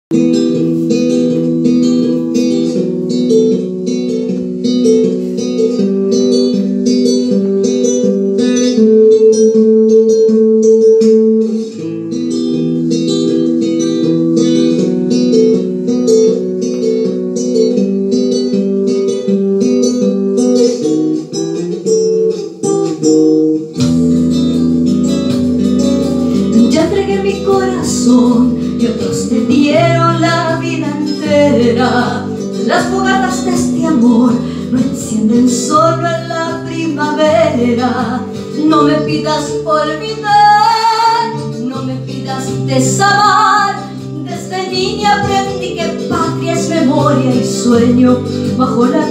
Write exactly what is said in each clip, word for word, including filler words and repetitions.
Mi corazón y otros te dieron la vida entera. Las fogatas de este amor no encienden solo en la primavera. No me pidas olvidar, no me pidas desamar. Desde niña aprendí que patria es memoria y sueño bajo la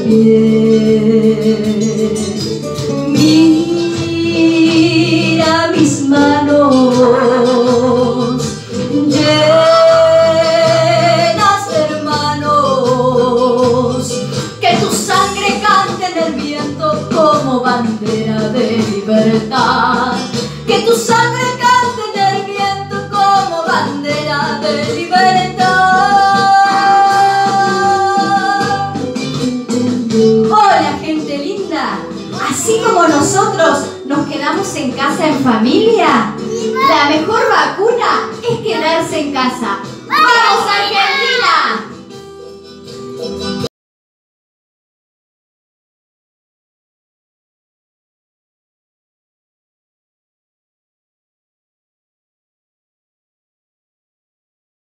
piel. Mira mis manos llenas de hermanos, que tu sangre cante en el viento como bandera de libertad, que tu sangre cante en el viento como bandera de libertad. Hola gente linda, así como nosotros nos quedamos en casa en familia, la mejor vacuna es quedarse en casa. ¡Vamos, Argentina!